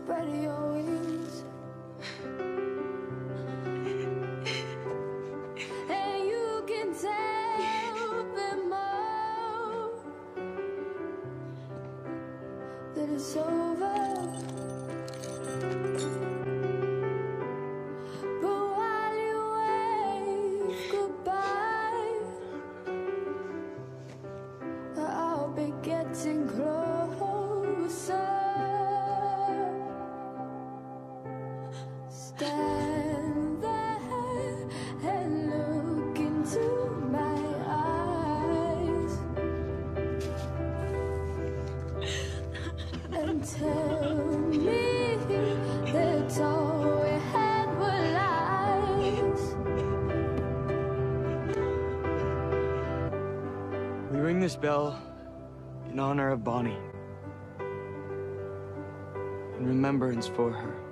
spread your wings. And you can tell them all that it's over. But while you wave goodbye, I'll be getting closer. Stand there and look into my eyes and tell me that all we had were lies. We ring this bell in honor of Bonnie, in remembrance for her.